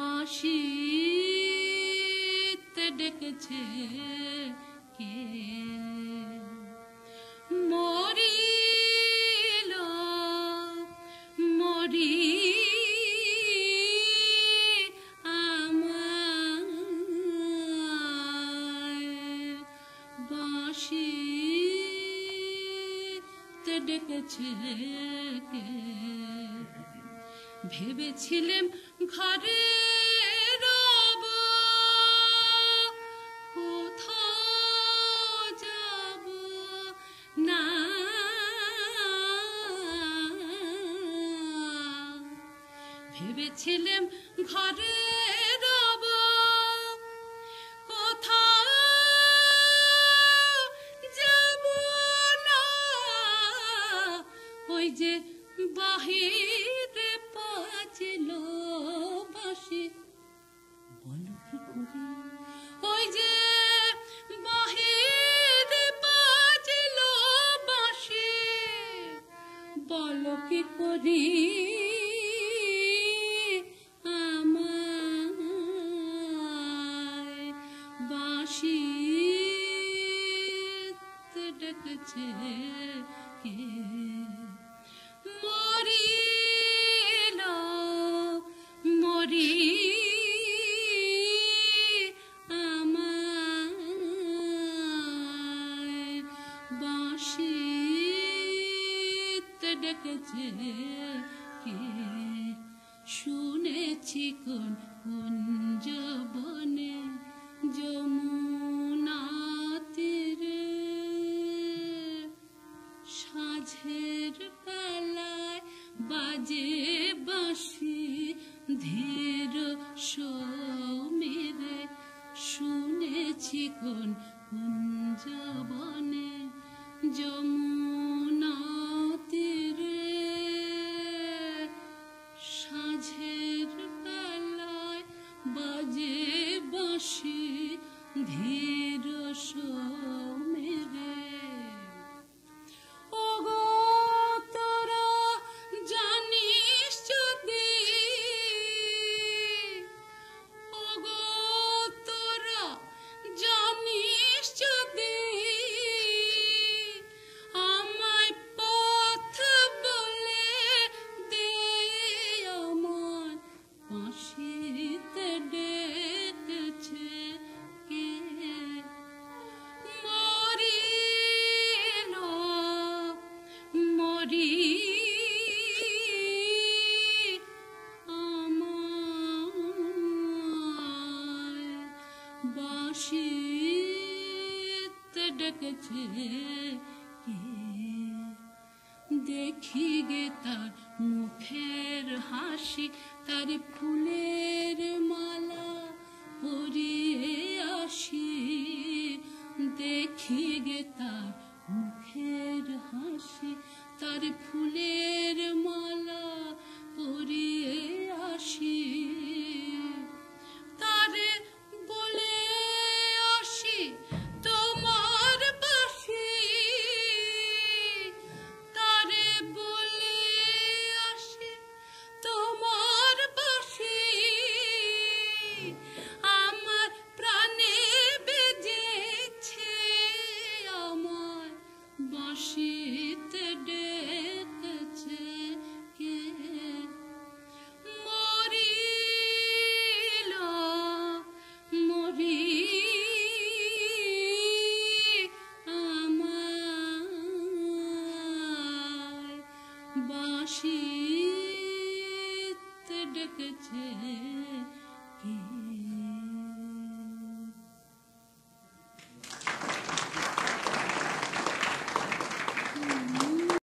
বাঁশিতে ডেকেছে কে মরিল মরি ডেকেছে কে ভেবেছিলাম ঘরে রব কোথাও যাব না ভেবেছিলাম ঘরে রব কোথাও ওই যে বাহিরে বাজল বাঁশি বলো কি করি ওই যে বাহিরে বাজল বাঁশি বলো কি করি আমায় বাঁশিতে ডেকেছে কে মরিল মরি আমায় বাঁশিতে ডেকেছে কে শুনেছি কোন কুঞ্জ বনে যমুনা তীরে সাঁঝের বেলায় বাজে বাঁশি ধীর সমীরে শুনেছি কোন কুঞ্জ বনে যমুনা তীরে সাঁঝের বেলায় বাজে বাঁশি ধীর সমীরে দেখি গে তার মুখের হাসি তার ফুলের মালা পরিয়ে আসি দেখি গে তার মুখের হাসি তার ফুলের মালা পরিয়ে আসি তারে বলে আসি তোমার বাঁশি তারে বলে আসি তোমার বাঁশি আমার প্রাণে বেজেছে আমার বাঁশিতে ডেকেছে কে মরিল মরি আমায় বাঁশিতে ডেকেছে কে